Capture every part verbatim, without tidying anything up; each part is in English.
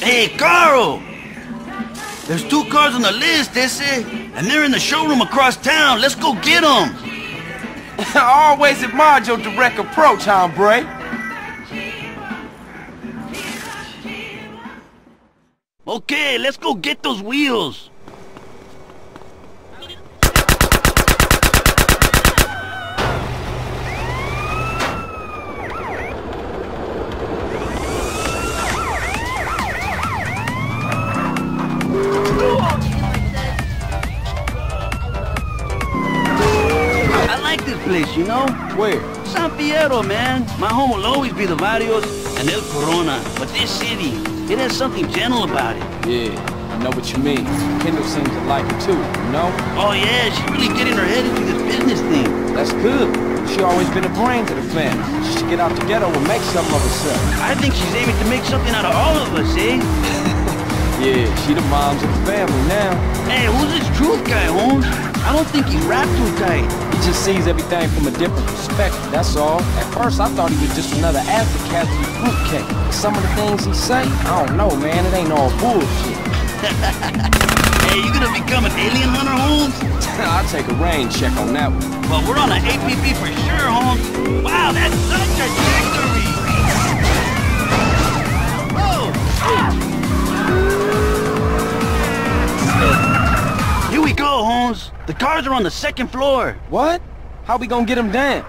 Hey, Carl! There's two cars on the list, they say, and they're in the showroom across town. Let's go get them! I always admired your direct approach, hombre. Okay, let's go get those wheels. I like this place, you know? Where? San Fierro, man. My home will always be the Barrios and El Corona, but this city, it has something gentle about it. Yeah, I know what you mean. Kendl seems to like it too, you know? Oh yeah, she's really getting her head into this business thing. That's good. She always been the brains of the family. She should get out the ghetto and make something of herself. I think she's aiming to make something out of all of us, eh? Yeah, she the moms of the family now. Hey, who's this Truth guy, Holmes? I don't think he's rap too tight. He just sees everything from a different perspective, that's all. At first, I thought he was just another advocate fruitcake. Some of the things he say, I don't know, man. It ain't all bullshit. Hey, you gonna become an alien hunter, Holmes? I'll take a rain check on that one. Well, we're on an A P B for sure, Holmes. Wow, that's such a victory! Whoa! Here we go, Holmes. The cars are on the second floor. What? How we gonna get him down?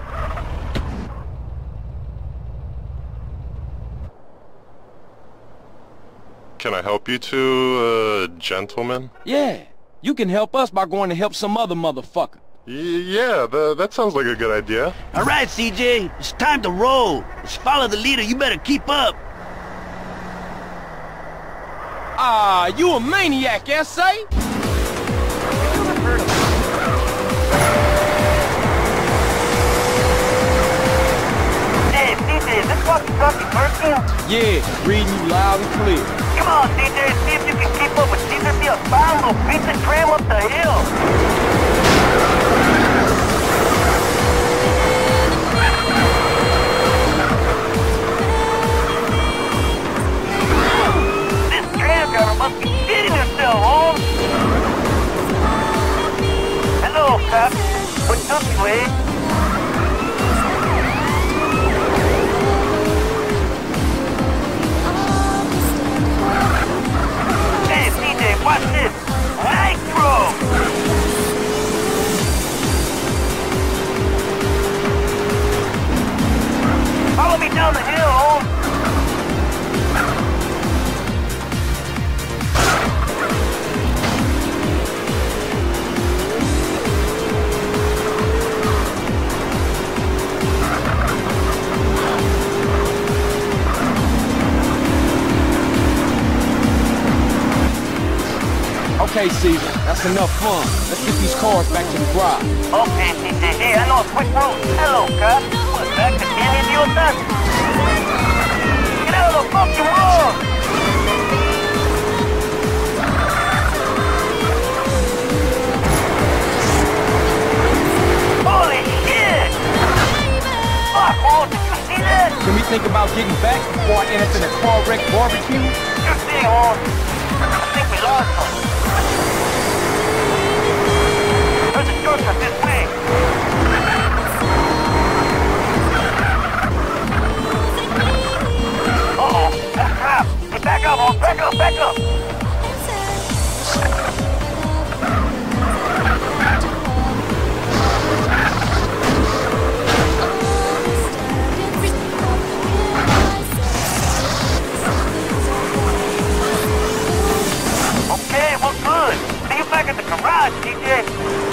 Can I help you two, uh, gentlemen? Yeah. You can help us by going to help some other motherfucker. Y yeah, th that sounds like a good idea. All right, C J. It's time to roll. Let's follow the leader. You better keep up. Ah, you a maniac, S A? Hey, C J, is this walkie-talkie working? Yeah, reading you loud and clear. Come on, C J, see if you can keep up with Caesar Field. Find will beat the tram up the hill. This tram driver must be kidding herself, Holmes. Hello, cop. What took you, eh? Watch this! Nitro! Follow me down the hill, Holmes! Okay, Caesar, that's enough fun. Let's get these cars back to the garage. Okay, C J, hey, I know a quick route. Hello, cop. What's back to Candy Idiota? Get out of the fucking road! Holy shit! Fuck, Holmes, did you see that? Can we think about getting back before I end up in a car wreck barbecue? Sure thing, Holmes. I think we lost him. There's a shortcut this way. Uh-oh, that's a trap. Hey, back up, Holmes, back up, back up. Okay, we're good. See you back at the garage, C J.